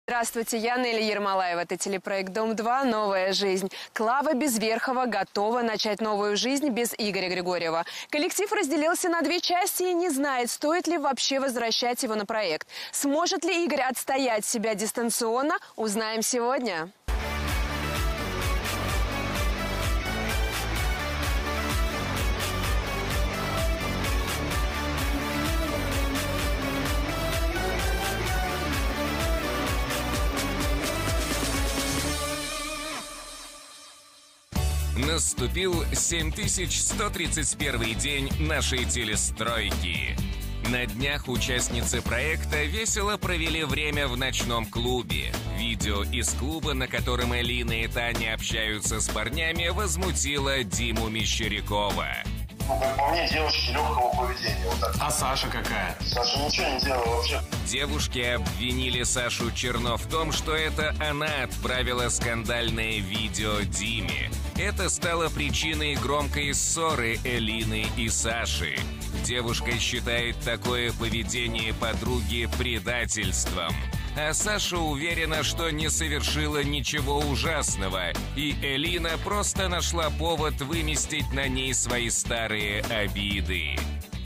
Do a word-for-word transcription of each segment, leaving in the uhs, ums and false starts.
Здравствуйте, я Нелли Ермолаева. Это телепроект «Дом-два. Новая жизнь». Клава Безверхова готова начать новую жизнь без Игоря Григорьева. Коллектив разделился на две части и не знает, стоит ли вообще возвращать его на проект. Сможет ли Игорь отстоять себя дистанционно, узнаем сегодня. Наступил семь тысяч сто тридцать первый день нашей телестройки. На днях участницы проекта весело провели время в ночном клубе. Видео из клуба, на котором Элина и Таня общаются с парнями, возмутило Диму Мещерякова. Ну, как по мне, девушки легкого поведения. Вот так. А Саша какая? Саша ничего не делала вообще. Девушки обвинили Сашу Черно в том, что это она отправила скандальное видео Диме. Это стало причиной громкой ссоры Элины и Саши. Девушка считает такое поведение подруги предательством. А Саша уверена, что не совершила ничего ужасного, и Элина просто нашла повод выместить на ней свои старые обиды.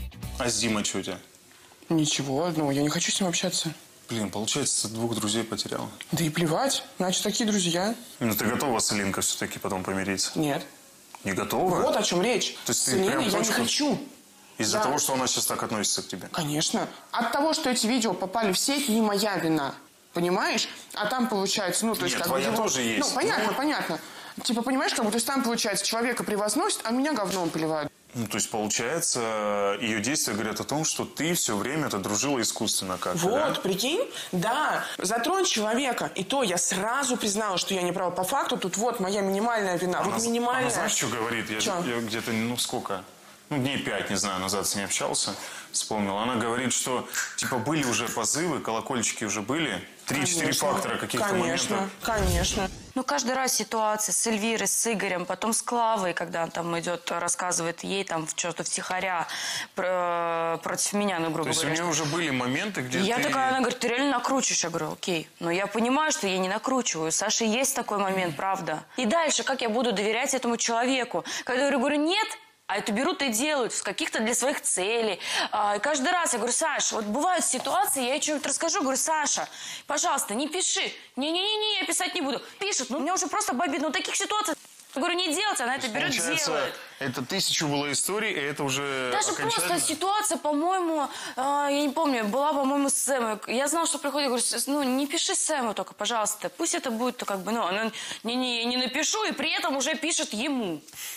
А с Димой что у тебя? Ничего, ну я не хочу с ним общаться. Блин, получается, двух друзей потерял. Да и плевать, значит, такие друзья. Ну ты готова с Элинкой все-таки потом помириться? Нет. Не готова? Вот о чем речь. То есть с ты Элиной прям я не хочешь- хочу. Из-за Да. того, что она сейчас так относится к тебе? Конечно. От того, что эти видео попали в сеть, не моя вина. Понимаешь? А там получается, ну, то есть... Нет, как бы твоя его- тоже есть. Ну, понятно, Ну. понятно. Типа, понимаешь, как бы, то есть там, получается, человека превозносят, а меня говном поливают. Ну, то есть, получается, ее действия говорят о том, что ты все время это дружила искусственно как-то, Вот, да? прикинь? Да. Затронь человека. И то я сразу признала, что я не права. По факту тут вот моя минимальная вина. Она, вот минимальная. она знаешь, что говорит? Я, Чё? я где-то, ну, сколько? Ну, дней пять, не знаю, назад с ней общался, вспомнил. Она говорит, что, типа, были уже позывы, колокольчики уже были. Три-четыре Конечно. фактора каких-то Конечно, моментов. конечно. Ну, каждый раз ситуация с Эльвирой, с Игорем, потом с Клавой, когда он там идет, рассказывает ей там что-то втихаря про, против меня, ну, грубо То есть у говоря. нее уже были моменты, где И я ты... такая, она говорит, ты реально накручиваешь? Я говорю, окей. Но я понимаю, что я не накручиваю. У Саши есть такой момент, правда. И дальше, как я буду доверять этому человеку? Когда я говорю, нет, а это берут и делают в каких-то для своих целей. А, и каждый раз я говорю, Саша, вот бывают ситуации, я ей что-нибудь расскажу, говорю, Саша, пожалуйста, не пиши. Не-не-не, я писать не буду. Пишет, ну, мне уже просто обидно. Ну, таких ситуаций, я говорю, не делать, она это берет, Получается, делает. это тысячу было историй, и это уже Даже окончательно... просто ситуация, по-моему, э, я не помню, была, по-моему, с Сэмой. Я знала, что приходит, говорю, ну, не пиши Сэму только, пожалуйста. Пусть это будет, то как бы, ну, она, не-не, я не напишу, и при этом уже пишет ему.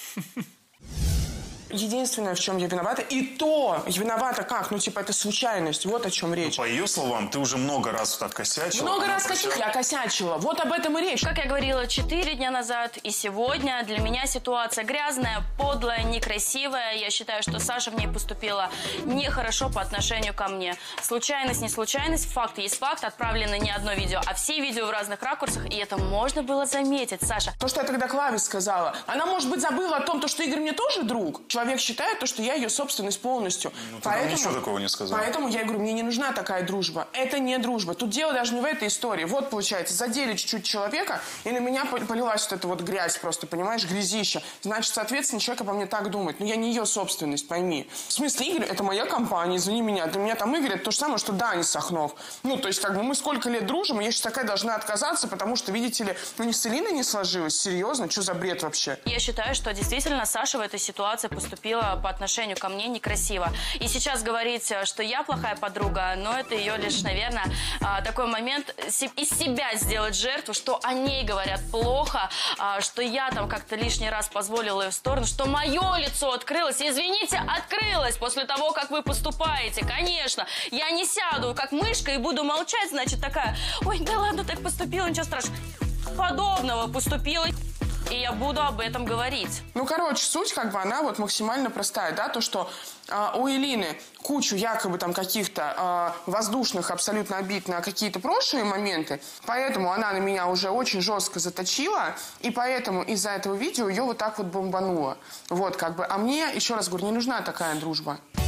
Единственное, в чем я виновата, и то виновата как? Ну, типа, это случайность. Вот о чем речь. По ее словам, ты уже много раз так косячила. Много она раз просила- каких я косячила. Вот об этом и речь. Как я говорила четыре дня назад и сегодня, для меня ситуация грязная, подлая, некрасивая. Я считаю, что Саша в ней поступила нехорошо по отношению ко мне. Случайность, не случайность, факт есть факт. Отправлено не одно видео, а все видео в разных ракурсах. И это можно было заметить, Саша. То, что я тогда Клаве сказала, она, может быть, забыла о том, то, что Игорь мне тоже друг. Человек считает то, что я ее собственность полностью. Ну, ты нам ничего такого не сказала. Поэтому я говорю, мне не нужна такая дружба. Это не дружба. Тут дело даже не в этой истории. Вот, получается, задели чуть-чуть человека, и на меня полилась вот эта вот грязь просто, понимаешь, грязища. Значит, соответственно, человек обо мне так думает. Но я не ее собственность, пойми. В смысле, Игорь, это моя компания, извини меня. Для меня там Игорь, это то же самое, что Даня Сахнов. Ну, то есть, как бы мы сколько лет дружим, и я сейчас такая должна отказаться, потому что, видите ли, ну, не с Элиной не сложилось. Серьезно? Что за бред вообще? Я считаю, что действительно Саша в этой ситуации поступила по отношению ко мне некрасиво. И сейчас говорить, что я плохая подруга, но это ее лишь, наверное, такой момент из себя сделать жертву, что о ней говорят плохо, что я там как-то лишний раз позволила ее в сторону, что мое лицо открылось. Извините, открылось после того, как вы поступаете. Конечно, я не сяду как мышка и буду молчать, значит, такая, ой, да ладно, так поступила, ничего страшного. Подобного поступила. И я буду об этом говорить. Ну, короче, суть как бы она вот максимально простая, да, то, что э, у Элины кучу якобы там каких-то э, воздушных абсолютно обид на какие-то прошлые моменты, поэтому она на меня уже очень жестко заточила, и поэтому из-за этого видео ее вот так вот бомбануло. Вот как бы, а мне, еще раз говорю, не нужна такая дружба.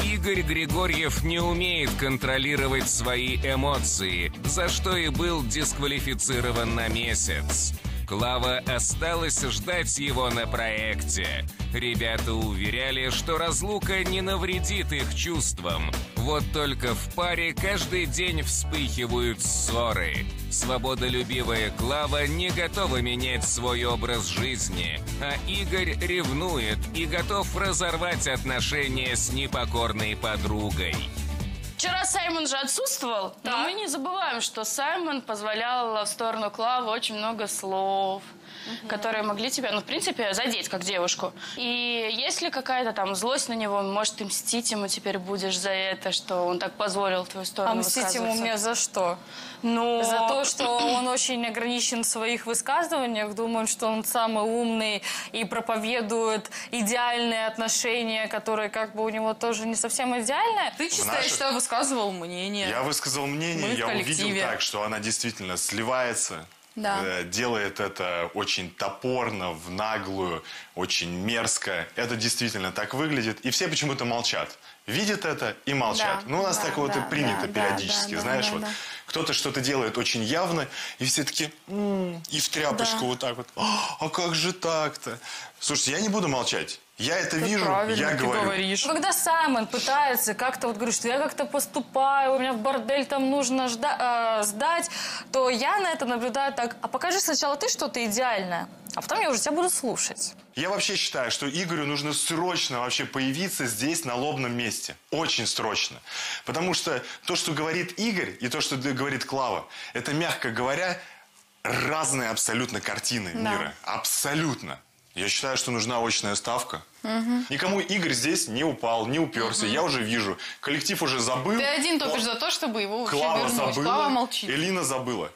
Игорь Григорьев не умеет контролировать свои эмоции, за что и был дисквалифицирован на месяц. Клава осталась ждать его на проекте. Ребята уверяли, что разлука не навредит их чувствам. Вот только в паре каждый день вспыхивают ссоры. Свободолюбивая Клава не готова менять свой образ жизни, а Игорь ревнует и готов разорвать отношения с непокорной подругой. Вчера Саймон же отсутствовал, но мы не забываем, что Саймон позволял в сторону Клавы очень много слов, угу. которые могли тебя, ну, в принципе, задеть как девушку. И если какая-то там злость на него, может, ты мстить ему теперь будешь за это, что он так позволил в твою сторону А мстить ему мне за что? Ну... За то, что он очень ограничен в своих высказываниях, думает, что он самый умный и проповедует идеальные отношения, которые как бы у него тоже не совсем идеальные. Ты чисто, наших... я считаю, высказывал мнение. Я высказал мнение, я увидел так, что она действительно сливается. Да. Делает это очень топорно, в наглую, очень мерзко. Это действительно так выглядит. И все почему-то молчат. Видят это и молчат. Да, ну, у нас да, так вот да, и принято да, периодически, да, знаешь, да, вот. да. Кто-то что-то делает очень явно, и все такие, м-м", и в тряпочку Да. вот так вот. А как же так-то? Слушайте, я не буду молчать. Я это вижу, я ты говорю. говоришь. Когда Саймон пытается как-то вот говорит, что я как-то поступаю, у меня в бордель там нужно жда- э, сдать, то я на это наблюдаю так, а покажи сначала ты что-то идеальное, а потом я уже тебя буду слушать. Я вообще считаю, что Игорю нужно срочно вообще появиться здесь, на лобном месте. Очень срочно. Потому что то, что говорит Игорь, и то, что говорит Клава, это, мягко говоря, разные абсолютно картины Да. мира. Абсолютно. Я считаю, что нужна очная ставка. Угу. Никому Игорь здесь не упал, не уперся. Угу. Я уже вижу. Коллектив уже забыл. Ты один топишь за то, чтобы его вообще Клава вернуть. забыла, Клава молчит. Элина забыла.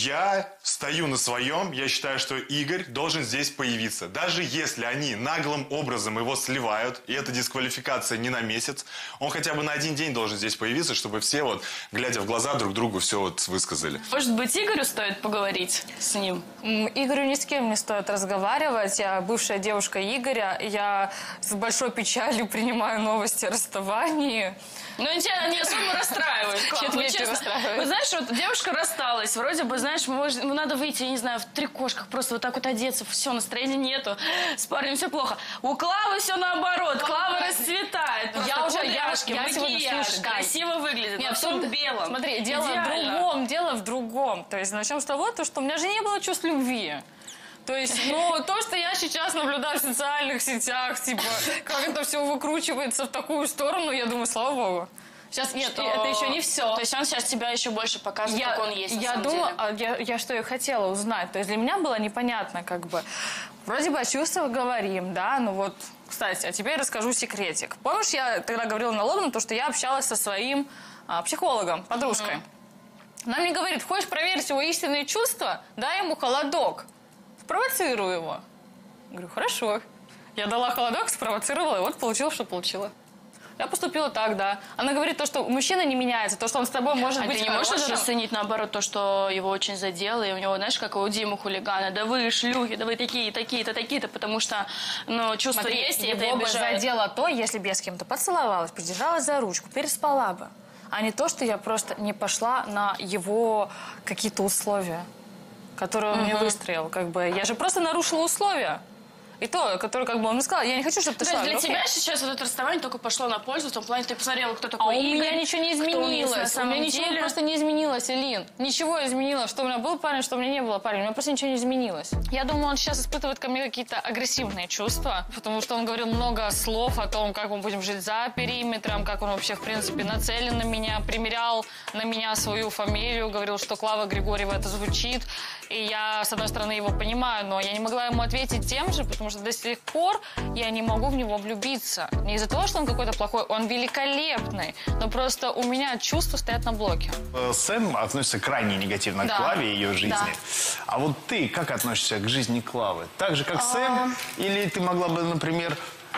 Я стою на своем, я считаю, что Игорь должен здесь появиться. Даже если они наглым образом его сливают, и это дисквалификация не на месяц, он хотя бы на один день должен здесь появиться, чтобы все вот, глядя в глаза друг другу, все вот высказали. Может быть, Игорю стоит поговорить с ним? М, Игорю ни с кем не стоит разговаривать. Я бывшая девушка Игоря. Я с большой печалью принимаю новости о расставании. Ну, тебя не особо расстраивает. Клав, Чё-то вот меня это честно. расстраивает. Вот знаешь, вот девушка рассталась, вроде бы, знаешь, может, ну, надо выйти, я не знаю, в трикошках, просто вот так вот одеться, все, настроения нету, с парнем все плохо. У Клавы все наоборот, Клава расцветает. Просто Я уже- я- кудряшки, я сегодня, макияж, слушай, Кать. красиво выглядит, Нет, во всем тут- белом. Смотри, дело в Идеально. другом, дело в другом. То есть начнем с того, то, что у меня же не было чувств любви. То есть, ну, то, что я сейчас наблюдаю в социальных сетях, типа, как это все выкручивается в такую сторону, я думаю, слава богу. Сейчас нет, Что- это еще не все. То есть он сейчас тебя еще больше показывает, Я, как он есть на я самом думала, деле. а я, я что и хотела узнать. То есть для меня было непонятно, как бы. Вроде бы о чувствах говорим, да, ну вот, кстати, а теперь расскажу секретик. Помнишь, я тогда говорила на лобном, то, что я общалась со своим а, психологом, подружкой. Mm-hmm. Она мне говорит, хочешь проверить его истинные чувства? Дай ему холодок. Спровоцируй его. Я говорю, хорошо. Я дала холодок, спровоцировала, и вот получила, что получила. Я поступила так, да. Она говорит то, что мужчина не меняется, то, что он с тобой может А быть ты не можешь хорошим. расценить, наоборот, то, что его очень задело, и у него, знаешь, как у Димы хулигана, да вы шлюхи, да вы такие, такие-то, такие-то, потому что, ну, чувства Смотри, есть, и это его бы обижает. задело то, если бы я с кем-то поцеловалась, придержалась за ручку, переспала бы. А не то, что я просто не пошла на его какие-то условия, которые он мне выстроил. Как бы. Я же просто нарушила условия. И то, которое как бы он мне сказал, я не хочу, чтобы ты То шла. есть для Окей. тебя сейчас вот это расставание только пошло на пользу, в том плане, ты посмотрела, кто А такой у Игорь, меня ничего не кто он есть изменилось. на У самом меня ничего деле. просто не изменилось, Элин. Ничего изменилось. Что у меня был парень, что у меня не было парня. У меня просто ничего не изменилось. Я думаю, он сейчас испытывает ко мне какие-то агрессивные чувства, потому что он говорил много слов о том, как мы будем жить за периметром, как он вообще, в принципе, нацелен на меня, примерял на меня свою фамилию, говорил, что Клава Григорьева это звучит. И я, с одной стороны, его понимаю, но я не могла ему ответить тем же, потому что до сих пор я не могу в него влюбиться. Не из-за того, что он какой-то плохой, он великолепный, но просто у меня чувства стоят на блоке. Сэм относится крайне негативно Да. к Клаве и ее жизни. Да. А вот ты как относишься к жизни Клавы? Так же, как А. Сэм? Или ты могла бы, например,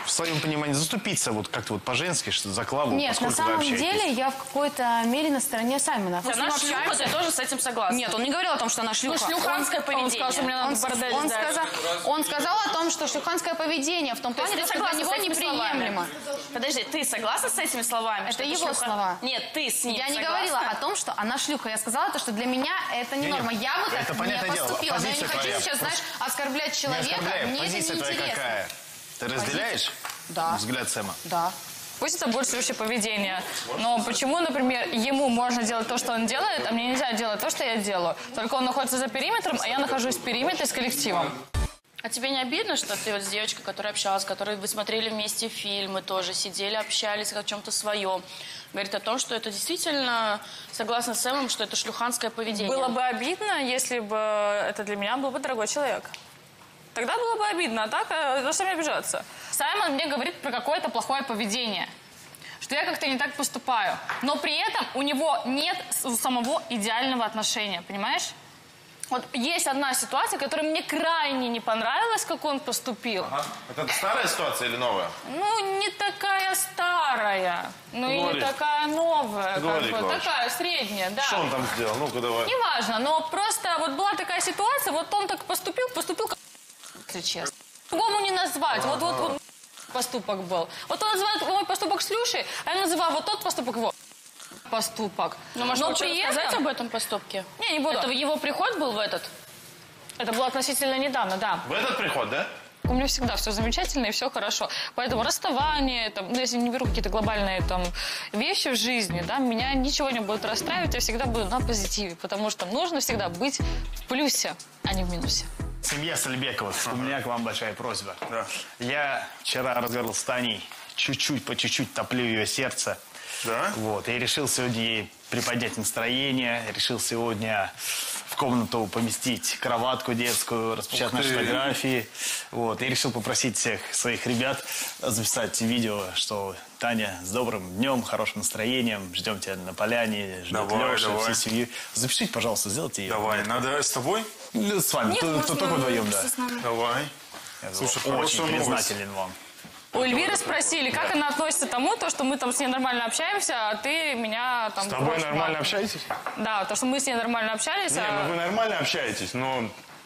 в своем понимании заступиться вот как-то вот по-женски, что за Клаву, Нет, на поскольку вы самом общаетесь? деле я в какой-то мере на стороне Саймона. Вот она шлюха, ты тоже с этим согласна? Нет, он не говорил о том, что она шлюха. Ну, шлюханское Он- поведение. Он сказал, что мне надо Он- бордель он сдать. сказал- Он сказал о том, что шлюханское поведение в том То есть плане, ты что для согласна него с этими неприемлемо. словами? Подожди, ты согласна с этими словами? Это что его шлюха? слова. Нет, ты с ним Я не согласна? говорила о том, что она шлюха. Я сказала то, что для меня это не Не-не, норма. Я бы это так не понятное дело. поступила. Но я не Позиция хочу твоя. сейчас, знаешь, оскорблять Не человека. оскорбляй, Мне это позиция твоя неинтересно. какая? Ты разделяешь Да. взгляд Сэма? Да. Пусть это больше вообще поведение. Но почему, например, ему можно делать то, что он делает, а мне нельзя делать то, что я делаю? Только он находится за периметром, а я нахожусь в периметре с коллективом. А тебе не обидно, что ты вот с девочкой, которая общалась, с которой вы смотрели вместе фильмы тоже, сидели, общались о чем-то своем, говорит о том, что это действительно, согласно с Сэмом, что это шлюханское поведение? Было бы обидно, если бы это для меня был бы дорогой человек. Тогда было бы обидно, а так, э, за что мне обижаться? Саймон мне говорит про какое-то плохое поведение, что я как-то не так поступаю. Но при этом у него нет у самого идеального отношения, понимаешь? Вот есть одна ситуация, которая мне крайне не понравилась, как он поступил. Ага. Это старая ситуация или новая? Ну, не такая старая, ну и не Говори. такая новая, как Говори, бы, Клавыч. такая средняя, да. Что он там сделал? Ну-ка давай. Неважно, но просто вот была такая ситуация, вот он так поступил, поступил как если честно. По-другому не назвать, вот, вот, вот поступок был. Вот он называет мой поступок шлюшей, а я называю вот тот поступок его поступок. Ну, может, но лучше при рассказать этом... об этом поступке? Не, не буду. Это его приход был в этот? Это было относительно недавно, да. В этот приход, да? У меня всегда все замечательно и все хорошо. Поэтому расставание, там, ну, если не беру какие-то глобальные там, вещи в жизни, да, меня ничего не будет расстраивать, я всегда буду на позитиве, потому что нужно всегда быть в плюсе, а не в минусе. Семья Сальбековых, у меня к вам большая просьба. Я вчера разговаривал с Таней, чуть-чуть, по чуть-чуть топлю ее сердце. Да? Вот, и решил сегодня ей приподнять настроение, решил сегодня в комнату поместить кроватку детскую, распечатать наши фотографии. Вот, и решил попросить всех своих ребят записать видео, что Таня, с добрым днем, хорошим настроением, ждем тебя на поляне, ждет Давай, Леша, давай. всей семьи. Запишите, пожалуйста, сделайте ее. Давай, надо с тобой? Ну, с вами, Нет, то- можно то- только вдвоем, да. с нами. Давай. Я Слушай, очень хорошая новость. признателен вам. У Эльвиры спросили, как она относится к тому, то, что мы там с ней нормально общаемся, а ты меня там... С тобой просишь нормально матом. общаетесь? Да, то, что мы с ней нормально общались, Не, а... ну вы нормально общаетесь, но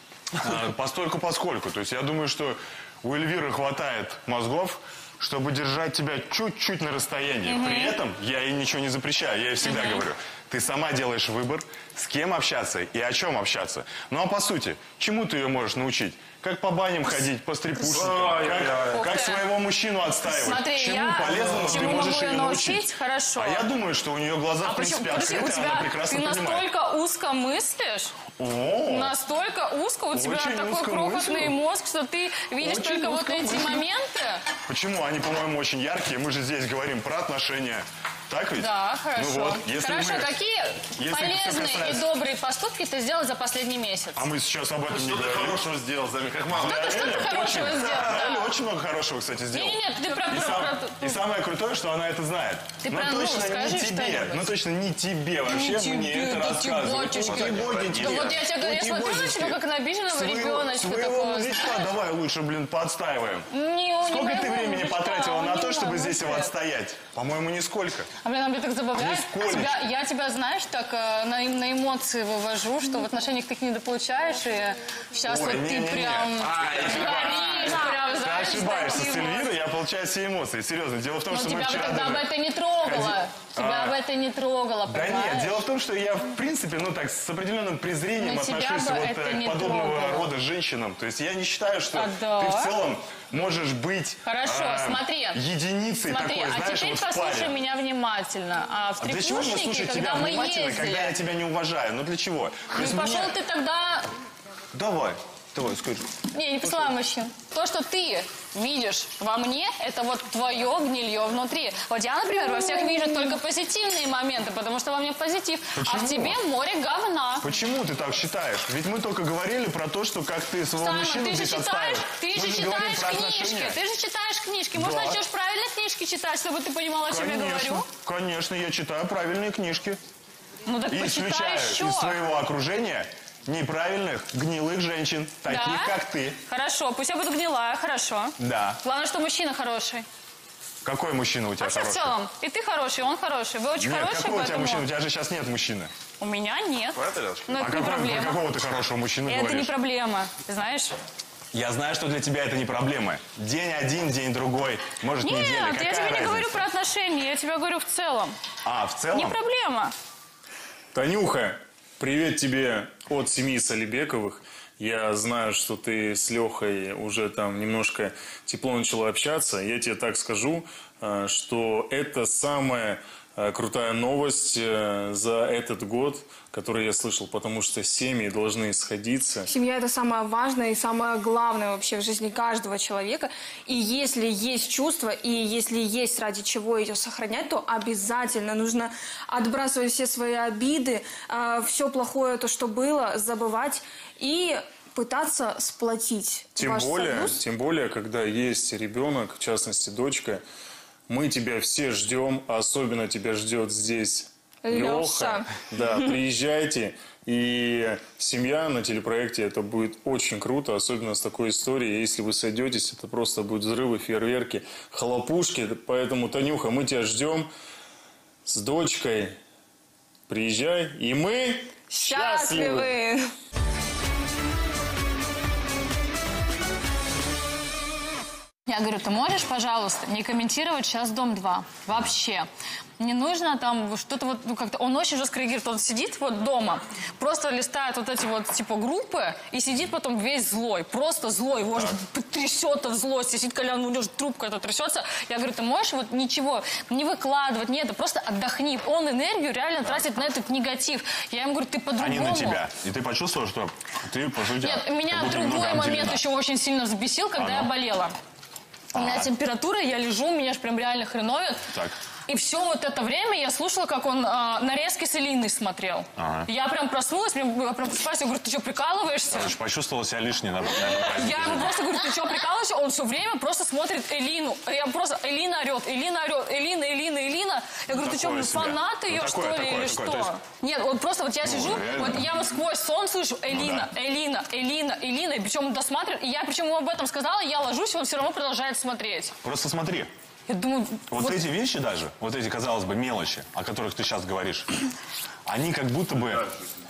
а, постольку поскольку. То есть я думаю, что у Эльвиры хватает мозгов, чтобы держать тебя чуть-чуть на расстоянии. При этом я ей ничего не запрещаю, я ей всегда говорю. Ты сама делаешь выбор, с кем общаться и о чем общаться. Ну а по сути, чему ты ее можешь научить? Как по баням ходить, по стрипушникам, как, как своего мужчину отстаивать. Смотри, чему я полезному ты чему можешь могу ее ее научить. научить, хорошо. А я думаю, что у нее глаза, А в почему? принципе, Подожди, у открыты, она тебя прекрасно ты понимает. настолько узко мыслишь? О, Настолько узко, у тебя Очень такой узко крохотный мыслю. мозг, что ты видишь Очень только вот узко эти мыслю. моменты. Почему? Они, по-моему, очень яркие. Мы же здесь говорим про отношения. Так ведь? Да, хорошо. Ну вот, если Хорошо, мы- какие если полезные всё касается- и добрые поступки ты сделал за последний месяц? А мы сейчас об этом не Что ты говорим. хорошего сделал, Зами, как мама. Что ты, что ты хорошего Очень, сделал? да, Да. Эля очень много хорошего, кстати, сделал. Не-не-не, ты про- и, про- сам- про- и самое крутое, что она это знает. Ты но про- ну, точно скажи не тебе. что-нибудь. Ну точно не тебе вообще тебе, мне это да рассказывать. тебе, батюшки. Ути-бодики. Да вот я тебе говорю, я смотрю на тебя, как на обиженного Своего- ребеночка Своего такого, мужичка знаешь. давай лучше, блин, поотстаиваем. Не, он не Сколько ты моего времени мужичка, потратила он на не то, чтобы мой здесь его мужик. отстоять? По-моему, нисколько. А блин, она мне так забавляет. Нисколечко. Тебя, я тебя, знаешь, так э, на, на эмоции вывожу, что в отношениях ты их недополучаешь, и сейчас Ой, вот не-не-не. ты прям А, горишь, прям, Ты знаешь, ошибаешься с таким вот. Эльвирой, я получаю все эмоции. Серьезно. Дело в том, Но что мы тебя бы вчера тогда даже- бы это не трогало. Ходи- Тебя А. бы это не трогало, Да понимаешь? нет, дело в том, что я, в принципе, ну так, с определенным презрением Но тебя отношусь бы вот это э, не к подобного трогало. рода женщинам. То есть я не считаю, что А, да? ты в целом можешь быть Хорошо, э, смотри. единицей Смотри, такой, а знаешь, теперь вот в послушай паре. меня внимательно. А в А для чего мне трепушнике, слушать когда тебя мы внимательно, ездили... когда я тебя не уважаю? Ну для чего? То Ну есть пошел мне- ты тогда... Давай, давай, скажи. Не, не посылай мужчин. То, что ты видишь во мне, это вот твое гнилье внутри. Вот я, например, во всех вижу только позитивные моменты, потому что во мне позитив. А в Почему? тебе море говна. Почему ты так считаешь? Ведь мы только говорили про то, что как ты своего Саймон, мужчину ты же здесь читаешь, отстаиваешь. ты Мы же же говорим читаешь про книжки, отношения. ты же читаешь книжки. Может, Да. начнешь правильно книжки читать, чтобы ты понимала, о чем я Конечно, говорю? конечно, я читаю правильные книжки. Ну так И почитай исключаю еще. из своего окружения неправильных, гнилых женщин, таких, Да? как ты. Хорошо, пусть я буду гнилая, хорошо. Да. Главное, что мужчина хороший. Какой мужчина у тебя Вообще в хороший? целом. И ты хороший, и он хороший. Вы очень Нет, хорошие, какой у тебя поэтому... мужчина? У тебя же сейчас нет мужчины. У меня нет. Но а это не какой, проблема. про какого ты хорошего мужчину Это говоришь? не проблема, ты знаешь? Я знаю, что для тебя это не проблема. День один, день другой, может, Нет, неделя. я Какая тебе не разница? говорю про отношения, я тебе говорю в целом. А, в целом? Не проблема. Танюха, привет тебе от семьи Салибековых. Я знаю, что ты с Лехой уже там немножко тепло начала общаться. Я тебе так скажу, э, что это самая э, крутая новость э, за этот год, которую я слышал, потому что семьи должны сходиться. Семья – это самое важное и самое главное вообще в жизни каждого человека. И если есть чувства, и если есть ради чего ее сохранять, то обязательно нужно отбрасывать все свои обиды, э, все плохое, то, что было, забывать и пытаться сплотить Тем ваш более, союз. тем более, когда есть ребенок, в частности, дочка, мы тебя все ждем, а особенно тебя ждет здесь Леша. Леха. Да, приезжайте. И семья на телепроекте, это будет очень круто, особенно с такой историей. Если вы сойдетесь, это просто будут взрывы, фейерверки, хлопушки. Поэтому, Танюха, мы тебя ждем с дочкой. Приезжай, и мы счастливы. Счастливы! Я говорю, ты можешь, пожалуйста, не комментировать сейчас «Дом два». Вообще. Не нужно там что-то вот, ну как-то... Он очень жестко реагирует. Он сидит вот дома, просто листает вот эти вот, типа, группы, и сидит потом весь злой. Просто злой. Его же трясет от злости. Сидит Колян, у него же трубка эта трясется. Я говорю, ты можешь вот ничего не выкладывать, нет, просто отдохни. Он энергию реально тратит на этот негатив. Я ему говорю, ты по-другому. Они на тебя. И ты почувствовал, что ты, по сути, Нет, меня как будто другой немного момент обделена. еще очень сильно взбесил, когда А, я ну. болела. У меня температура, я лежу, меня же прям реально хреновит. Так. И все вот это время я слушала, как он э, нарезки с Элиной смотрел. Ага. Я прям проснулась, прям, я прям просыпаюсь, я говорю, ты что, прикалываешься? Короче, почувствовал себя лишней на, на празднике. Я ему просто говорю, ты что, прикалываешься? Он все время просто смотрит Элину. Я просто, Элина орет, Элина орет, Элина, Элина, Элина. Я говорю, ты что, такое себе. фанат ее, Ну, что такое, ли, такое, или такое. что? То есть- Нет, вот просто вот я сижу, реально? вот я вот сквозь сон слышу Элина, да. Элина, Элина, Элина. И причем он досматривает. И я причем ему об этом сказала, я ложусь, и он все равно продолжает смотреть. Просто смотри. Я думаю, Вот, вот эти вещи даже, вот эти, казалось бы, мелочи, о которых ты сейчас говоришь, они как будто бы,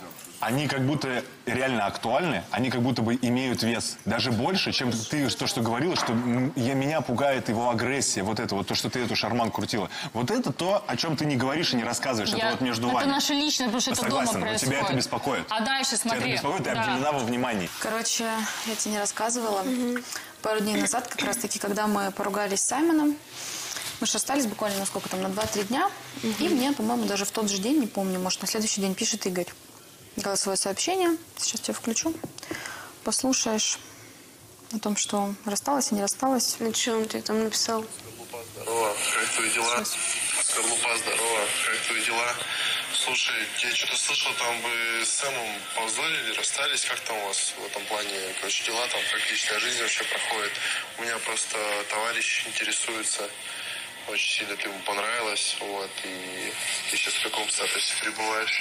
они как будто реально актуальны, они как будто бы имеют вес. Даже больше, чем ты то, что говорила, что м, я, меня пугает его агрессия, вот это вот, то, что ты эту шарманку крутила. Вот это то, о чем ты не говоришь и не рассказываешь. Я- Это вот между это вами. наше личное, потому что это Согласен, дома но происходит. тебя это беспокоит. А дальше смотри. Тебя это беспокоит, ты Да. обделена во внимании. Короче, я тебе не рассказывала. Пару дней назад, как раз-таки, когда мы поругались с Саймоном, мы же расстались буквально на сколько там, на два-три дня. И мне, по-моему, даже в тот же день, не помню, может, на следующий день пишет Игорь. Голосовое сообщение. Сейчас тебе включу. Послушаешь о том, что рассталась и не рассталась. На чем ты там написал? Здорово, как твои дела? Скорлупа, здорово, как твои дела? Слушай, я что-то слышал, там вы с Сэмом повздорили, расстались, как там у вас в этом плане, короче, дела там, как личная жизнь вообще проходит? У меня просто товарищ интересуется, очень сильно ты ему понравилась, вот, и ты сейчас в каком статусе пребываешь?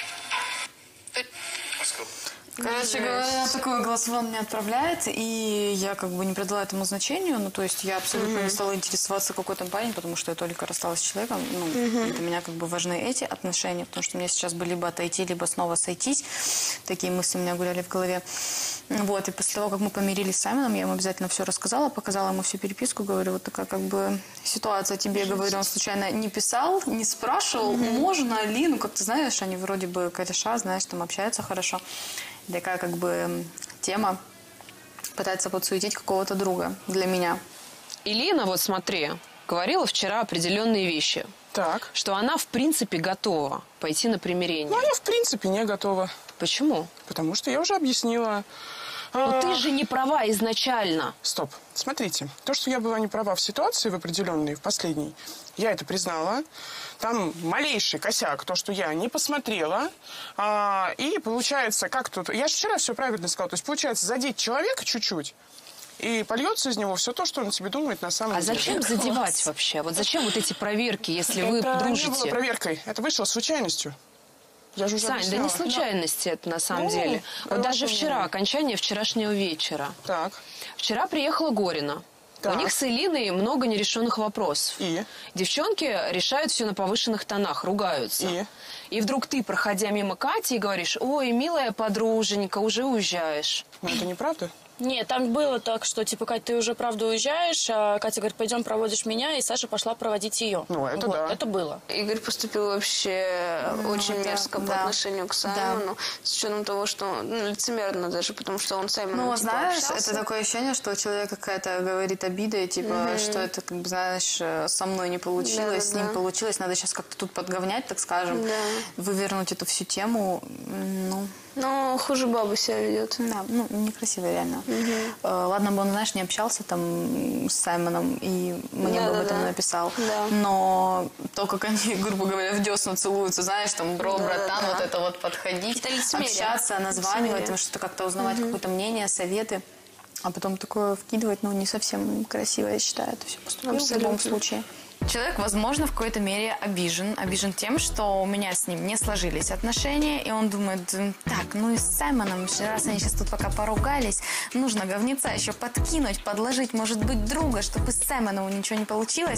Короче говоря, такое голосовое он мне отправляет, и я как бы не придала этому значению, ну, то есть я абсолютно не стала интересоваться, какой там парень, потому что я только рассталась с человеком, ну, для меня как бы важны эти отношения, потому что мне сейчас бы либо отойти, либо снова сойтись, такие мысли у меня гуляли в голове, вот, и после того, как мы помирились с Саймоном, я ему обязательно все рассказала, показала ему всю переписку, говорю, вот такая как бы ситуация тебе, говорю, он случайно не писал, не спрашивал, можно ли, ну, как ты знаешь, они вроде бы кореша, знаешь, там общаются хорошо. Такая как бы тема пытается подсуетить какого-то друга для меня. Илина, вот смотри, говорила вчера определенные вещи. Так. Что она, в принципе, готова пойти на примирение. Ну, я в принципе не готова. Почему? Потому что я уже объяснила. Но А, ты же не права изначально. Стоп. Смотрите. То, что я была не права в ситуации, в определенной, в последней, я это признала. Там малейший косяк, то, что я не посмотрела. А, и получается, как тут... Я же вчера все правильно сказала. То есть, получается, задеть человека чуть-чуть, и польется из него все то, что он себе думает на самом А деле. зачем задевать вообще? Вот зачем вот эти проверки, если вы Это не было дружите? проверкой. Это вышло случайностью. Я же уже Сань, да не случайности это на самом Ну, деле. Вот даже relatively. вчера, окончание вчерашнего вечера. Так. Вчера приехала Горина. Так. У них с Элиной много нерешенных вопросов. И? Девчонки решают все на повышенных тонах, ругаются. И? И вдруг ты, проходя мимо Кати, говоришь: ой, милая подруженька, уже уезжаешь. Ну, это неправда. Нет, там было так, что, типа, Кать, ты уже, правда, уезжаешь, а Катя говорит, пойдем проводишь меня, и Саша пошла проводить ее. Ну, это вот, да. Это было. Игорь поступил вообще Ну, очень это- мерзко по да. отношению к Саймону, с учетом того, что ну, лицемерно даже, потому что он с Саймоном Ну, типа, знаешь, общался. это такое ощущение, что у человека какая-то говорит обида, и, типа, Мгм. что это, как бы, знаешь, э, со мной не получилось, с ним Да-да-да. получилось, надо сейчас как-то тут подговнять, так скажем, Да. вывернуть эту всю тему, м, ну... Но хуже бабы себя ведет. Да, ну, некрасиво реально. Э, Ладно бы он, знаешь, не общался там с Саймоном и мне бы об этом Да-да-да. написал, Да. но то, как они, грубо говоря, в десну целуются, знаешь, там, бро, Да-да-да. братан, вот это вот подходить, Это лицемерие. общаться, названивать, Лицемерие. там, что-то как-то узнавать, Мгм. какое-то мнение, советы, а потом такое вкидывать, ну, не совсем красиво, я считаю, это все поступило в любом Абсолютно. случае. Человек, возможно, в какой-то мере обижен. Обижен тем, что у меня с ним не сложились отношения, и он думает, так, ну и с Саймоном, раз они сейчас тут пока поругались, нужно говнеца еще подкинуть, подложить, может быть, друга, чтобы с Саймоном ничего не получилось.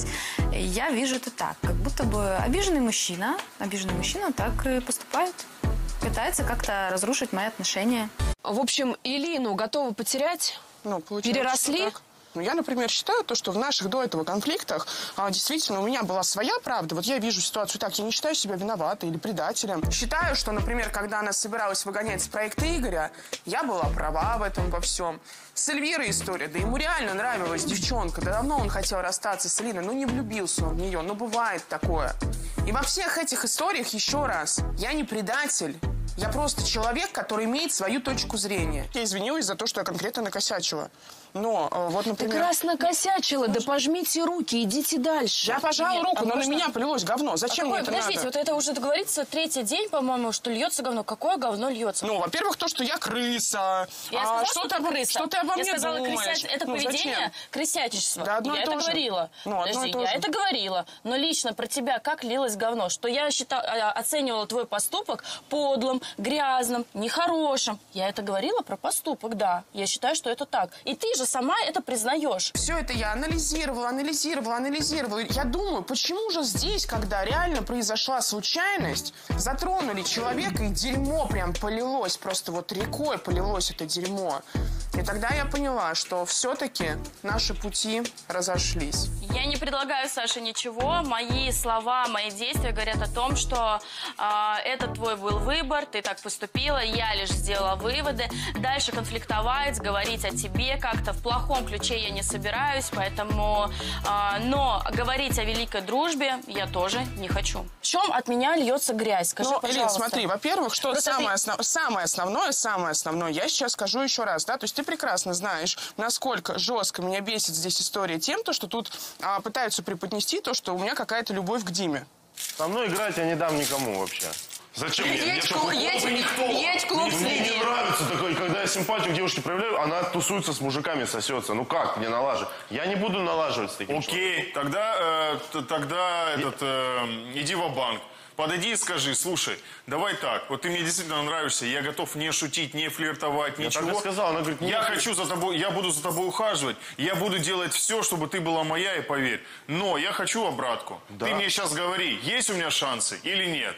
Я вижу это так, как будто бы обиженный мужчина, обиженный мужчина так и поступает. Пытается как-то разрушить мои отношения. В общем, Элину готовы потерять? Ну, получается, Переросли? что так. Ну, я, например, считаю, то, что в наших до этого конфликтах а, действительно у меня была своя правда. Вот я вижу ситуацию так, я не считаю себя виноватой или предателем. Считаю, что, например, когда она собиралась выгонять с проекта Игоря, я была права в этом во всем. С Эльвирой история, да ему реально нравилась девчонка, да давно он хотел расстаться с Элиной, ну не влюбился он в нее, ну бывает такое. И во всех этих историях, еще раз, я не предатель. Я просто человек, который имеет свою точку зрения. Я извинилась за то, что я конкретно накосячила. Но э, вот, например... Ты раз накосячила, да пожмите руки, идите дальше. Я пожала Нет, руку, а но можно- на меня полилось говно. Зачем А мне какое- это Подождите, надо? вот это уже говорится третий день, по-моему, что льется говно. Какое говно льется? Ну, во-первых, то, что я крыса. Я А, сказала, что, что ты, ты крыса. что ты обо я мне сказала, думаешь? крысять- это Ну, поведение зачем? крысятничество. Да, одно я и то это же. говорила. Ну, одно и Подожди, то я же. это говорила. Но лично про тебя как лилось говно? Что я считала, а, оценивала твой поступок подлым, грязным, нехорошим. Я это говорила про поступок, да. Я считаю, что это так. И ты же сама это признаешь. Все это я анализировала, анализировала, анализировала. Я думаю, почему же здесь, когда реально произошла случайность, затронули человека, и дерьмо прям полилось, просто вот рекой полилось это дерьмо. И тогда я поняла, что все-таки наши пути разошлись. Я не предлагаю Саше ничего. Мои слова, мои действия говорят о том, что э, это твой был выбор, ты так поступила, я лишь сделала выводы. Дальше конфликтовать, говорить о тебе как-то в плохом ключе я не собираюсь, поэтому... э, но говорить о великой дружбе я тоже не хочу. В чем от меня льется грязь? Скажи, Ну, Элин, пожалуйста. смотри, во-первых, что Просто самое, ты- основ- самое основное, самое основное, я сейчас скажу еще раз, да, то есть ты прекрасно знаешь, насколько жестко меня бесит здесь история тем, то, что тут а, пытаются преподнести то, что у меня какая-то любовь к Диме. Со мной играть я не дам никому вообще. Зачем мне? Мне Мне в что, клуб, хоть едь- клуб и никто? едь в клуб, Мне мне следи. не нравится такое, когда я симпатию к девушке проявляю, она тусуется с мужиками, сосется. Ну как мне налаживать? Я не буду налаживать с таким Окей, тогда, э, т- тогда этот, э, иди в банк. Подойди и скажи, слушай, давай так, вот ты мне действительно нравишься, я готов не шутить, не флиртовать, Я ничего. так и сказал, она говорит, я нет. хочу за тобой, я буду за тобой ухаживать, я буду делать все, чтобы ты была моя, и поверь. Но я хочу обратку. Да. Ты мне сейчас говори, есть у меня шансы или нет?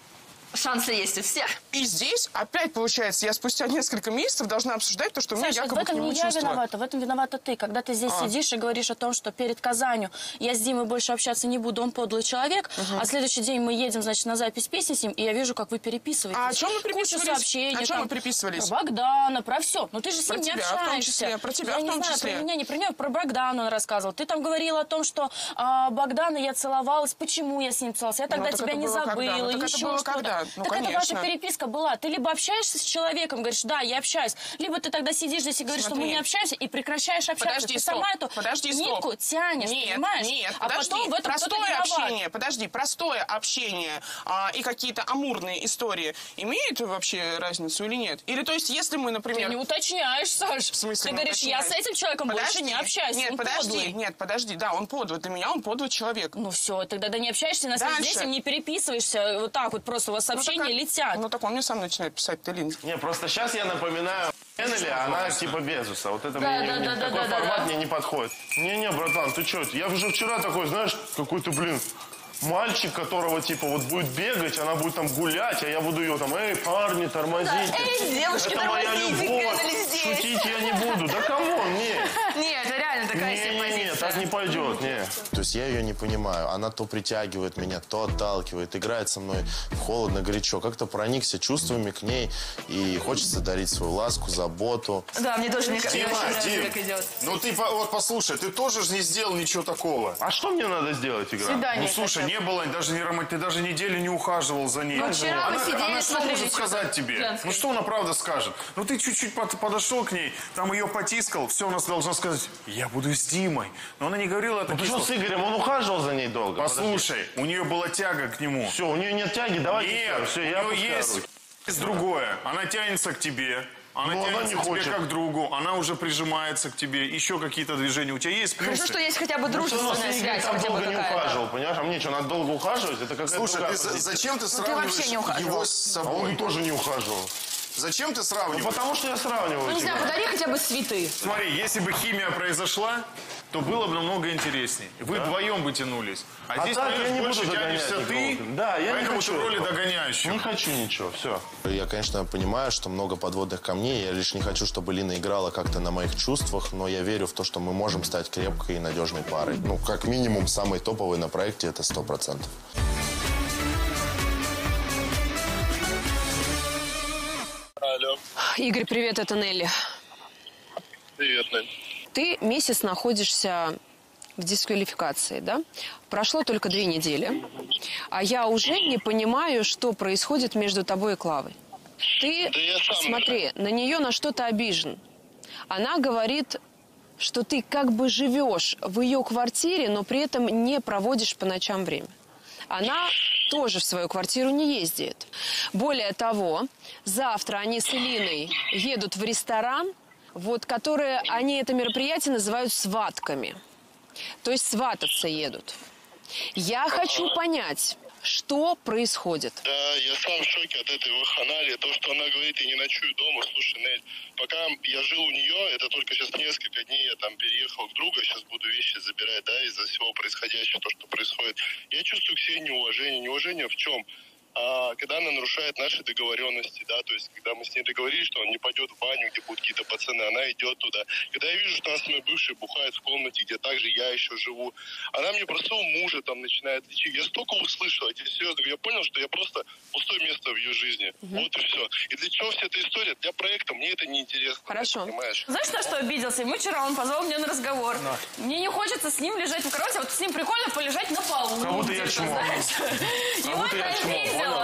Шансы есть у всех. И здесь опять, получается, я спустя несколько месяцев должна обсуждать то, что у меня Саша, в якобы к этом нему не я чувства. виновата, в этом виновата ты. Когда ты здесь А. сидишь и говоришь о том, что перед Казанью я с Димой больше общаться не буду, он подлый человек, Мгм. а следующий день мы едем, значит, на запись песни с ним, и я вижу, как вы переписываетесь. А о чем мы Кучу переписывались? сообщений. О чем там, мы переписывались? Про Богдана, про все. Но ты же с Про ним не тебя в том общаешься. числе, про тебя я в не том знаю, числе. про меня, не про него, про Богдана он рассказывал. Ты там говорила о том, что а, Богдана я целовалась, почему я с ним целовалась. Я Ну, тогда так тебя это не было когда? забыла, Ну, так это еще было что-то. когда? Ну, так это ваша конечно. переписка была. Ты либо общаешься с человеком, говоришь, да, я общаюсь, либо ты тогда сидишь здесь и говоришь, что мы Смотри. не общаемся, и прекращаешь общаться. Подожди, ты стоп. сама эту Подожди, стоп. нитку тянешь, нет, понимаешь? Нет, а подожди. потом в этом кто-то простое виноват. общение, подожди, простое общение а, и какие-то амурные истории имеют вообще разницу или нет? Или то есть, если мы, например... Ты не уточняешь, Саш. В смысле Ты не говоришь, я с уточняю? этим человеком больше не общаюсь, Нет, он подожди, подлый. нет, подожди, да, он подлый. Для меня он подлый человек. Ну все, тогда да не общаешься, на связи Дальше. здесь не переписываешься, вот так вот просто у вас сообщения ну, так, летят. Ну так он мне сам начинает писать, ты Лин. Не, просто сейчас я напоминаю, Эннели, она типа Безуса. Вот это Да, мне да, не- да, да, такой да, формат да. мне не подходит. Не-не, братан, ты что? Я уже вчера такой, знаешь, какой-то, блин, мальчик, которого типа вот будет бегать, она будет там гулять, а я буду ее там, эй, парни, тормозите. Эй, девушки, это моя тормозите, любовь. Эннели здесь. Шутить я не буду. Да камон, не. Нет, это реально такая себе Не-не-не, позиция. так не пойдет, не. То есть я ее не понимаю. Она то притягивает меня, то отталкивает, играет со мной холодно, горячо. Как-то проникся чувствами к ней и хочется дарить свою ласку, заботу. Да, мне тоже мне, Дима, мне очень нравится, Дим, как идет. ну ты по- вот послушай, ты тоже же не сделал ничего такого. А что мне надо сделать, игра? Свидание. Ну слушай, не было даже не роман- ты даже неделю не ухаживал за ней. Ну, вчера она, вы сидели, она что смотрели может что-то сказать тебе? женское. Ну что она правда скажет? Ну ты чуть-чуть под- подошел к ней, там ее потискал, все, она должна сказать, я буду с Димой. Но она не говорила Ну таких ты что, слов. с Игорем, он ухаживал за ней долго? Послушай, у нее была тяга к нему. Все, у нее нет тяги, давайте Нет, все, у я нее опускаю есть, руки. есть другое. Она тянется к тебе. Она Ну, она тянется не к тебе хочет. как к другу. Она уже прижимается к тебе. Еще какие-то движения. У тебя есть плюсы? Хорошо, что есть хотя бы Ну, всё равно дружественная с Игорем связь, там хотя бы долго не какая-то. ухаживал, понимаешь? А мне что, надо долго ухаживать? Это какая-то Слушай, другая ты за- позиция. зачем ты вообще сравниваешь не ухаживал. его с А собой? он тоже не ухаживал. Зачем ты Ну, сравниваешь? потому что я сравниваю Ну, не тебя. знаю, подари хотя бы цветы. Смотри, если бы химия произошла, то было бы намного интереснее. Вы вдвоем бы тянулись. А, А здесь, так понимаешь, я не больше буду тянешься догонять ты, никого. Да, я не поэтому хочу ты в роли этого. догоняющего. Не хочу ничего, все. Я, конечно, понимаю, что много подводных камней. Я лишь не хочу, чтобы Лина играла как-то на моих чувствах, но я верю в то, что мы можем стать крепкой и надежной парой. Ну, как минимум, самой топовой на проекте это сто процентов. Алло. Игорь, привет, это Нелли. Привет, Нель. Ты месяц находишься в дисквалификации, да? Прошло только две недели, а я уже не понимаю, что происходит между тобой и Клавой. Ты, Да я сам смотри, на нее на что-то обижен. Она говорит, что ты как бы живешь в ее квартире, но при этом не проводишь по ночам время. Она тоже в свою квартиру не ездит. Более того, завтра они с Элиной едут в ресторан, вот, которые они это мероприятие называют сватками. То есть свататься едут. Я хочу понять, что происходит. Да, я сам в шоке от этой ваханалии. То, что она говорит, я не ночую дома. Слушай, Нель, пока я жил у нее, это только сейчас несколько дней я там переехал к другу, сейчас буду вещи забирать, да, из-за всего происходящего, то, что происходит. Я чувствую к себе неуважение. Неуважение в чем? А, когда она нарушает наши договоренности, да, то есть, когда мы с ней договорились, что он не пойдет в баню, где будут какие-то пацаны, она идет туда. Когда я вижу, что она с моей бывшей бухает в комнате, где также я еще живу, она мне про своего мужа там начинает лечить. Я столько услышал, я тебе серьезно говорю, я понял, что я просто пустое место в ее жизни. Мгм. Вот и все. И для чего вся эта история? Для проекта мне это не интересно. Хорошо. Понимаешь? Знаешь, на что обиделся? Мы вчера, он позвал меня на разговор. Мне не хочется с ним лежать в кровати, а вот с ним прикольно полежать на полу. Как будто я где-то, чмо. знаешь. Как Его будто я это чмо, обидело.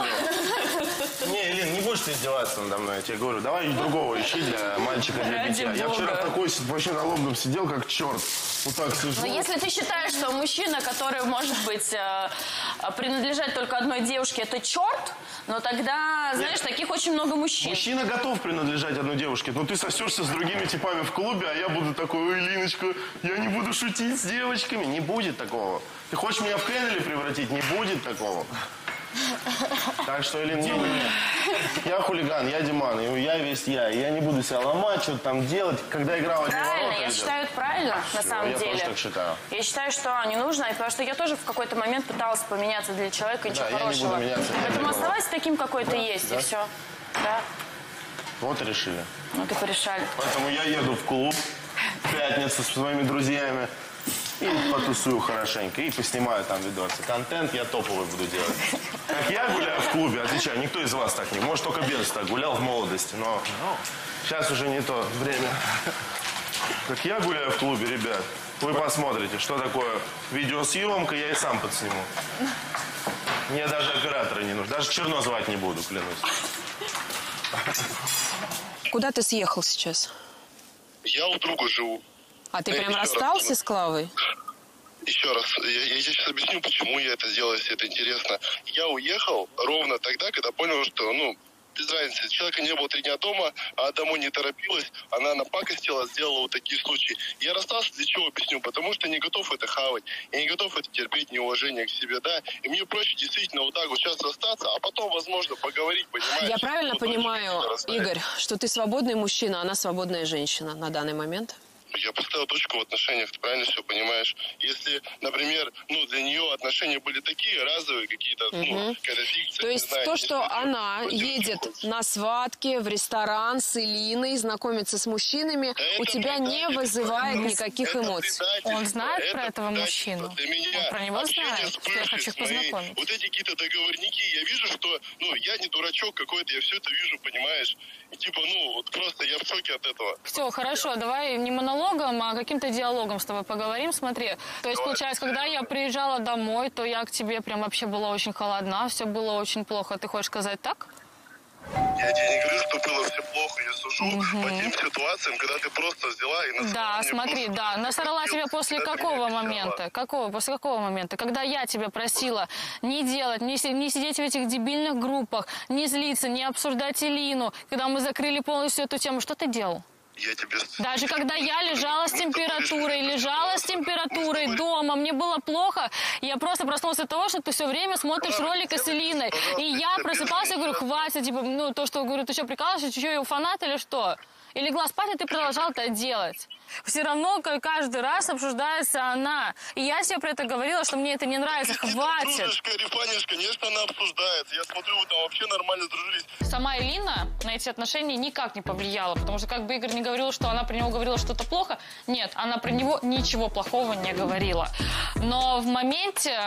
Не, Элин, не будешь ты издеваться надо мной, я тебе говорю. Давай другого ищи для мальчика, для Ради битья. Я бога. вчера в такой вообще на лобном сидел, как черт. Вот так сижу. Но если ты считаешь, что мужчина, который может быть э, принадлежать только одной девушке, это черт, но тогда, знаешь, таких очень много мужчин. Мужчина готов принадлежать одной девушке, но ты сосешься с другими типами в клубе, а я буду такой, ой, Линочка, я не буду шутить с девочками. Не будет такого. Ты хочешь меня в Кеннели превратить? Не будет такого. Так что, Элин, не будет. Я хулиган, я Диман, и я весь я. И я не буду себя ломать, что-то там делать, когда игра в одни Правильно, ворота я идет. считаю, это правильно, на Всё, самом я деле. тоже так считаю. Я считаю, что не нужно, потому что я тоже в какой-то момент пыталась поменяться для человека, ничего Да, я не хорошего. буду меняться для Поэтому никого. оставайся таким, какой ты есть, да. и все. Да. Вот и решили. Ну, ты порешали. Поэтому я еду в клуб в пятницу с своими друзьями и потусую хорошенько, и поснимаю там видосы. Контент я топовый буду делать. Как я гуляю в клубе, отвечаю, никто из вас так не. Может, только Без так гулял в молодости, но сейчас уже не то время. Как я гуляю в клубе, ребят, вы посмотрите, что такое видеосъемка, я и сам подсниму. Мне даже оператора не нужно, даже Черно звать не буду, клянусь. Куда ты съехал сейчас? Я у друга живу. А ты Я прям еще раз расстался скажу. с Клавой? Еще раз, я, я сейчас объясню, почему я это сделал, если это интересно. Я уехал ровно тогда, когда понял, что, ну, без разницы. Человека не было три дня дома, а домой не торопилась. Она напакостила, сделала вот такие случаи. Я расстался, для чего объясню? Потому что не готов это хавать. Я не готов это терпеть, неуважение к себе, да. И мне проще действительно вот так вот сейчас расстаться, а потом, возможно, поговорить, понимаешь? Я правильно Вот понимаю, очень Игорь, что ты свободный мужчина, а она свободная женщина на данный момент? Я поставил точку в отношениях, ты правильно все понимаешь? Если, например, ну, для нее отношения были такие разовые, какие-то, Угу. ну, какая-то фикция. То не есть знаю, то, не что смотрю. она Вот едет на свадки, в ресторан с Элиной, знакомится с мужчинами, у тебя не вызывает никаких эмоций. Он знает про этого мужчину? Для меня Он про него общение знает, с что я бывшей хочу их с моей, познакомить. вот эти какие-то договорники, я вижу, что, ну, я не дурачок какой-то, я все это вижу, понимаешь? И типа, ну, вот просто я в шоке от этого. Все, хорошо, давай не монологом, а каким-то диалогом с тобой поговорим. Смотри, то есть, получается, когда я приезжала домой, то я к тебе прям вообще была очень холодна, все было очень плохо. Ты хочешь сказать так? Я тебе не говорю, что было все плохо, я сужу угу. по тем ситуациям, когда ты просто взяла и насрала. Да, смотри, да, насрала тебя после какого момента? Какого, после какого момента? Когда я тебя просила не делать, не, не сидеть в этих дебильных группах, не злиться, не обсуждать Элину, когда мы закрыли полностью эту тему, что ты делал? Я тебе... Даже когда я лежала с температурой, лежала с температурой дома, мне было плохо, я просто проснулась от того, что ты все время смотришь ролики с Элиной. И я просыпалась и говорю, хватит, типа, ну, то, что, говорю, ты что, прикалываешься, что, его фанат или что? И легла спать, и ты продолжал это делать. Все равно каждый раз обсуждается она. И я себе про это говорила, что мне это не нравится. Хватит. Дружишка, Рифанишка, конечно, она обсуждается. Я смотрю, вы там вообще нормально сдружились. Сама Элина на эти отношения никак не повлияла. Потому что как бы Игорь не говорил, что она про него говорила что-то плохо. Нет, она про него ничего плохого не говорила. Но в моменте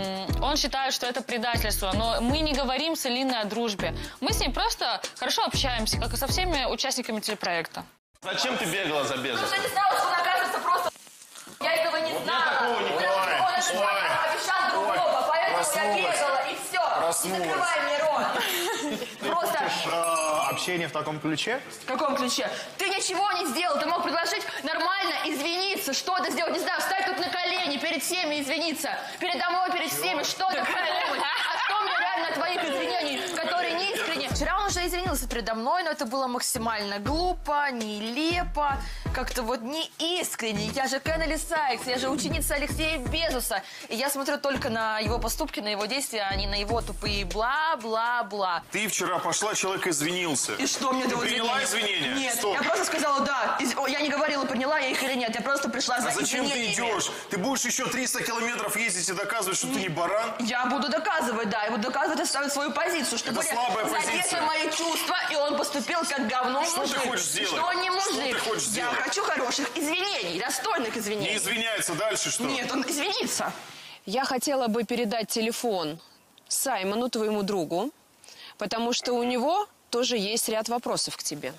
он считает, что это предательство. Но мы не говорим с Элиной о дружбе. Мы с ней просто хорошо общаемся, как и со всеми участниками телепроекта. Зачем ты бегала за Безосом? Потому что не знала, что он окажется просто... Я этого не знала. такого не Он, он обещал другого, поэтому я бегала, и все. Проснулась. Не закрывай мне рот. Просто... Э, общение в таком ключе? В каком ключе? Ты ничего не сделал. Ты мог предложить нормально извиниться, что-то сделать. Не знаю, встать тут на колени перед всеми извиниться. Передо мной, перед всеми, что-то придумать. А что мне реально от твоих извинений, которые не искренне? Вчера он уже извинился передо мной, но это было максимально глупо, нелепо, как-то вот не искренне. Я же Кеннели Сайкс, я же ученица Алексея Безоса. И я смотрю только на его поступки, на его действия, а не на его тупые бла-бла-бла. Ты вчера пошла, человек извинился. И что мне Ты делать? приняла извинения? Нет, Стоп. я просто сказала да. Из- о, Я не говорила, приняла я их или нет. Я просто пришла за А зачем ты извинениями. идешь? Ты будешь еще триста километров ездить и доказывать, что ты не баран? Я буду доказывать, да. Я буду доказывать и ставить свою позицию. Что Это были слабая задеты позиция. мои чувства, и он поступил как говно Что мужик. ты хочешь сделать? Что он не Что мужик. ты хочешь Я сделать? хочу хороших извинений, достойных извинений. Не извиняется, дальше что? Нет, он извинится. Я хотела бы передать телефон Саймону, твоему другу, потому что у него тоже есть ряд вопросов к тебе.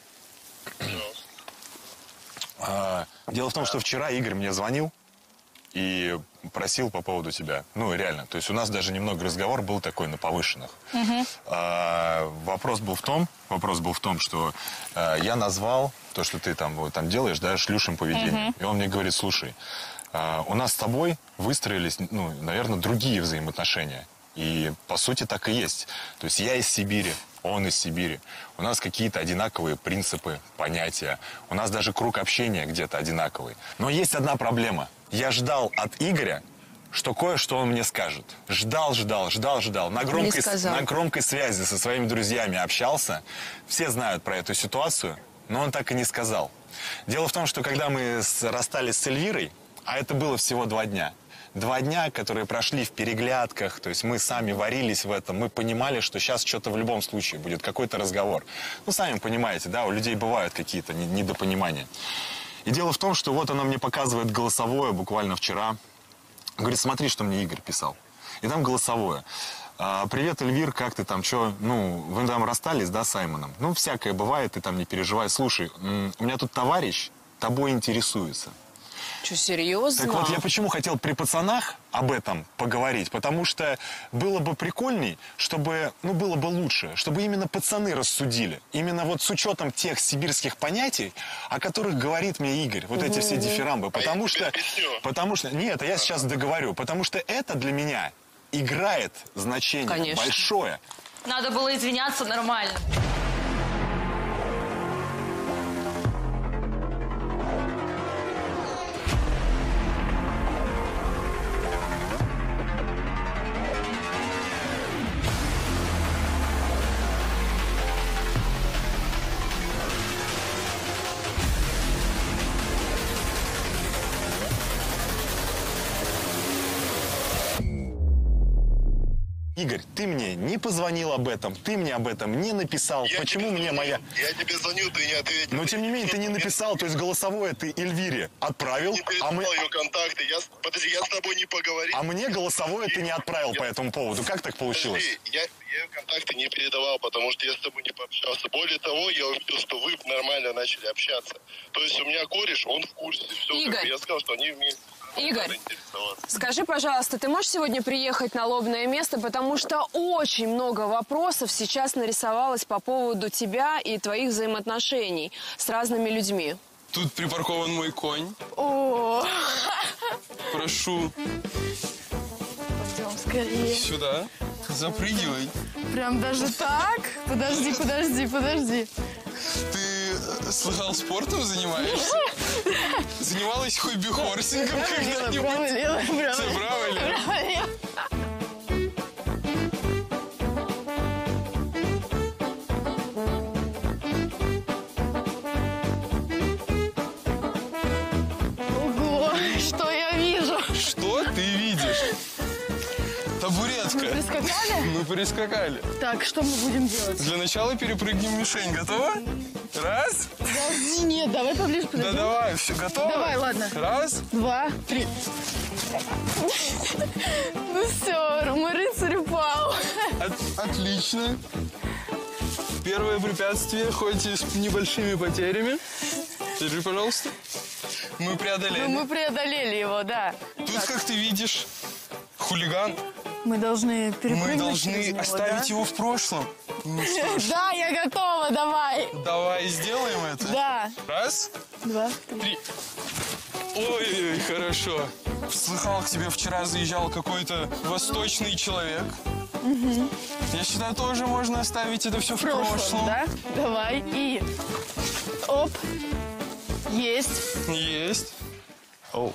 А, дело в том, что вчера Игорь мне звонил и просил по поводу тебя. Ну, реально. То есть у нас даже немного разговор был такой на повышенных. Угу. А, вопрос был в том, вопрос был в том, что а, я назвал то, что ты там, вот, там делаешь, да, шлюшим поведением. Мгм. И он мне говорит, слушай, а, у нас с тобой выстроились, ну, наверное, другие взаимоотношения. И, по сути, так и есть. То есть я из Сибири, он из Сибири. У нас какие-то одинаковые принципы, понятия. У нас даже круг общения где-то одинаковый. Но есть одна проблема. Я ждал от Игоря, что кое-что он мне скажет. Ждал, ждал, ждал, ждал. На громкой, сказал. на громкой связи со своими друзьями общался. Все знают про эту ситуацию, но он так и не сказал. Дело в том, что когда мы с- расстались с Эльвирой, а это было всего два дня, Два дня, которые прошли в переглядках, то есть мы сами варились в этом, мы понимали, что сейчас что-то в любом случае будет, какой-то разговор. Ну, сами понимаете, да, у людей бывают какие-то не- недопонимания. И дело в том, что вот она мне показывает голосовое буквально вчера. Говорит, смотри, что мне Игорь писал. И там голосовое. А, привет, Эльвир, как ты там, что? Ну, вы там расстались, да, с Саймоном? Ну, всякое бывает, ты там не переживай. Слушай, м, у меня тут товарищ тобой интересуется. Что, серьезно? Так вот, я почему хотел при пацанах об этом поговорить, потому что было бы прикольней, чтобы, ну, было бы лучше, чтобы именно пацаны рассудили. Именно вот с учетом тех сибирских понятий, о которых говорит мне Игорь, вот эти все дифирамбы. Потому что, потому что, нет, я сейчас договорю, потому что это для меня играет значение Конечно. большое. Надо было извиняться нормально. Игорь, ты мне не позвонил об этом, ты мне об этом не написал. Я Почему мне моя... Я тебе звоню, ты не ответил. Но тем не менее, ты не написал, то есть голосовое ты Эльвире отправил, Не а, мы... ее контакты. Я, с- подожди, я с тобой не поговорил. а мне голосовое ты не отправил по этому поводу. Как так получилось? Подожди, я, я контакты не передавал, потому что я с тобой не пообщался. Более того, я увидел, что вы нормально начали общаться. То есть у меня кореш, он в курсе. Все, Игорь. как бы я сказал, что они вместе. Игорь, скажи, пожалуйста, ты можешь сегодня приехать на лобное место, потому что очень много вопросов сейчас нарисовалось по поводу тебя и твоих взаимоотношений с разными людьми. Тут припаркован мой конь. О, Прошу пойдем скорее. сюда. Запрыгивай. Прям даже так? Подожди, подожди, подожди. Ты э, слыхал, спортом занимаешься? Занималась хобби-хорсингом когда-нибудь? Право, лево, право. Все право, лево? Право, лево. Ого, что я вижу? Что ты видишь? Табуретка. Мы прискакали? Мы прискакали. Так, что мы будем делать? Для начала перепрыгнем мишень. Готова? Раз. Подожди, нет, давай поближе Да подойдем. давай, все, готово? Давай, ладно. Раз. Два, три. Ну все, мой рыцарь упал. От- отлично. Первое препятствие, хоть и с небольшими потерями. Держи, пожалуйста. Мы преодолели. Ну, мы преодолели его, да. Тут, как ты видишь, хулиган. Мы должны перепрыгнуть Мы через должны него, оставить да? его в прошлом. Ну что ж, Да, я готова, давай. давай сделаем это. Да. Раз, Два, три. Ой-ой-ой, хорошо. Слыхал, к тебе вчера заезжал какой-то восточный человек. Угу. Я считаю, тоже можно оставить это все в Прошлом, прошлом. да? Давай, и... Оп. Есть. Есть. Оу.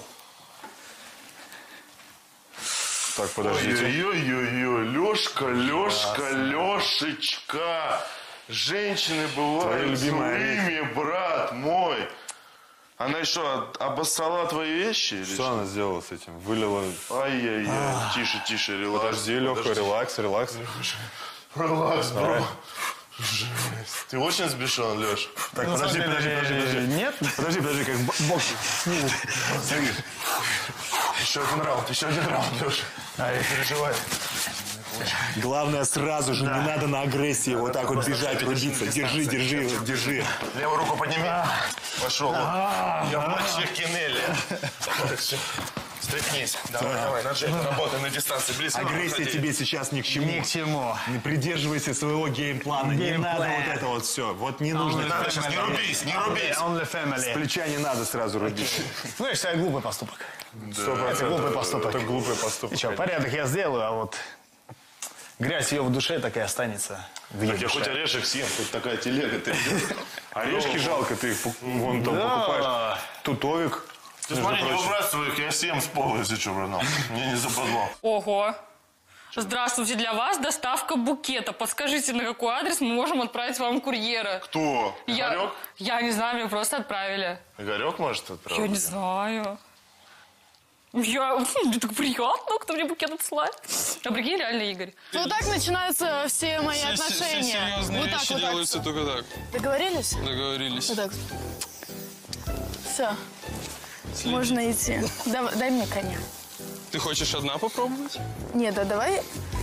Так, подождите. Ой-ой-ой, Лешка, Лешка, Лешечка. Женщины Твоя бывают любимая злыми, брат мой. Она еще обоссала твои вещи? или Что она сделала с этим? Вылила... Ай-яй-яй, тише, тише, релакс. Подожди, Леха, Подожди. релакс, релакс. Релакс, бро. Давай. Ты очень сбешен, Леш. Так, подожди, подожди, подожди, подожди. Нет? Подожди, подожди, как бокс. Смотри. Еще один раунд, еще один раунд, Леша. Не переживай. Главное, сразу же, не надо на агрессии вот так вот бежать, рубиться. Держи, держи, держи. Левую руку подними. Пошел. Я в матче Кинелли. Так, все. Стряхнись. Давай, давай, на джек, работай на дистанции. Близко. Агрессия тебе сейчас ни к чему. Ни к чему. Не придерживайся своего геймплана. Не Геймплан. надо вот это вот все. Вот не нужно. Не надо сейчас, не рубись, не рубись. Only family. С плеча не надо сразу рубить. Ну, я считаю, глупый поступок. Сто процентов. Это глупый поступок. Это глупый поступок. Ничего, порядок я сделаю, а вот грязь ее в душе так и останется в ее Так я душе. хоть орешек съем, тут такая телега. Ты Орешки жалко, ты их пу- вон там Да. покупаешь. Тутовик. Ты смотри, не выбрасывай их, я съем с пола, если что, братан. Мне не западло. Ого. Здравствуйте, для вас доставка букета. Подскажите, на какой адрес мы можем отправить вам курьера? Кто? Я, Игорек? я не знаю, мне просто отправили. Игорек, может, отправить? Я не знаю. Я... Мне так приятно, кто мне букет отсылает. А прикинь, реально, Игорь. Вот так начинаются все мои Все, все- все отношения. серьезные Вот так, вещи вот так. делаются только так. Договорились? Договорились. Вот так. Все. Можно идти. Дав- дай мне коня. Ты хочешь одна попробовать? Нет, да давай,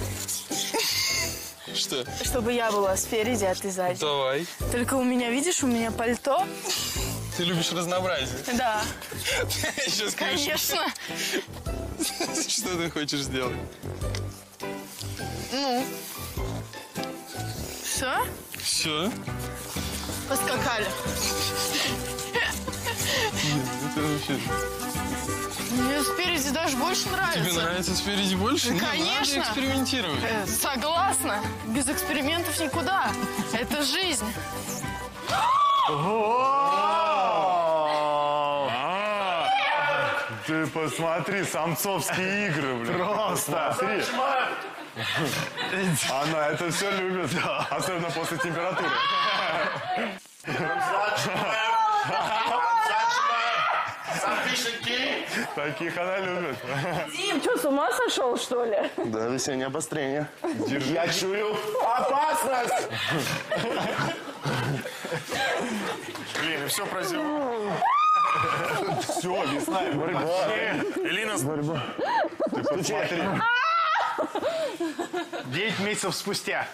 Что? чтобы я была спереди, а ты сзади. Давай. Только у меня, видишь, у меня пальто. Ты любишь разнообразие. Да, Сейчас, конечно. Что ты хочешь сделать? Ну. Все? Все? Поскакали. Нет, это вообще... Мне спереди даже больше нравится. Тебе нравится спереди больше? Да, Не, конечно. надо экспериментировать. Э, Согласна. Без экспериментов никуда. Это жизнь. Ты посмотри, самцовские игры, блин. Просто. Смотри. Она это все любит. Особенно после температуры. Таких она любит. Дим, что, с ума сошел, что ли? Да, весеннее обострение. Держи. Я чую опасность. Блин, и все прозевал. Все, весна и борьба. Элина, борьба. Ты посмотри. Девять месяцев спустя.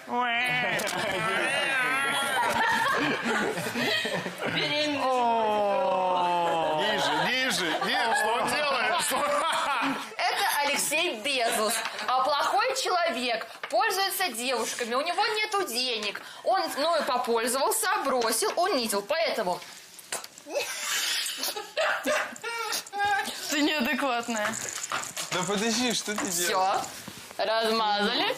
ниже, ниже, ниже, что он делает? Это Алексей Безос. А плохой человек пользуется девушками. У него нету денег. Он мною попользовался, бросил, унизил. Поэтому... Ты неадекватная. Да подожди, что ты Все. делаешь? Размазали.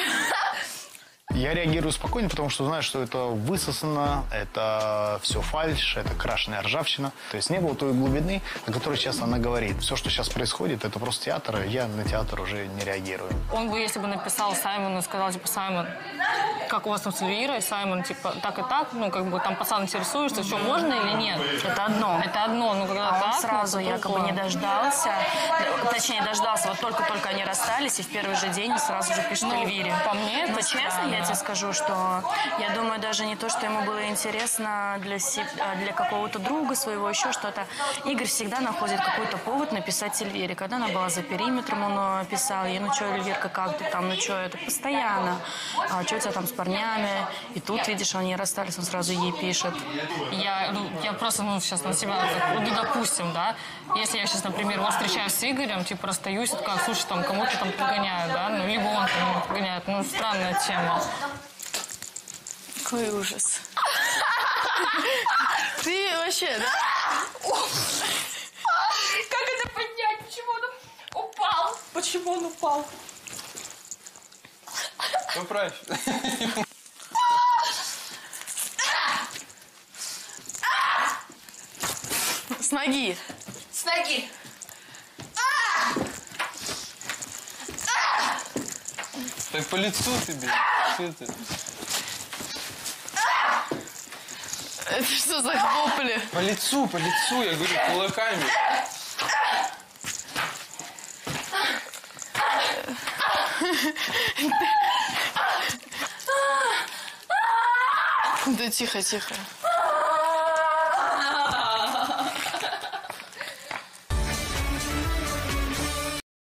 Я реагирую спокойно, потому что знаю, что это высосано, это все фальшь, это крашеная ржавчина. То есть не было той глубины, о которой сейчас она говорит. Все, что сейчас происходит, это просто театр, и я на театр уже не реагирую. Он бы, если бы написал Саймону, сказал, типа, Саймон, как у вас там с Эльвирой, Саймон, типа, так и так, ну, как бы, там пацан интересуешься, что можно или нет? Это одно. Это одно, ну, когда А так, он сразу ну, якобы другое. не дождался, точнее, дождался, вот только-только они расстались, и в первый же день сразу же пишет Ну, Эльвире. по мне это Но честно, странно. я тебе скажу, что я думаю, даже не то, что ему было интересно для, се- для какого-то друга своего, еще что-то. Игорь всегда находит какой-то повод написать Эльвире. Когда она была за периметром, он писал ей, ну что, Эльвирка, как ты там, ну что, это постоянно. А что у тебя там с парнями? И тут, видишь, они расстались, он сразу ей пишет. Я, ну, я просто, ну, сейчас на себя, так, ну, допустим, да, если я сейчас, например, вот встречаюсь с Игорем, типа, расстаюсь, это как, слушай, там, кому-то там погоняют, да, ну, либо он там погоняет, ну, странная тема. Какой ужас. Ты вообще, да? Как это поднять? Почему он упал? Почему он упал? Поправь. С ноги. С ноги. Так по лицу ты бей. Что ты? Это что за хлопали? По лицу, по лицу, я говорю, кулаками. Да тихо, тихо.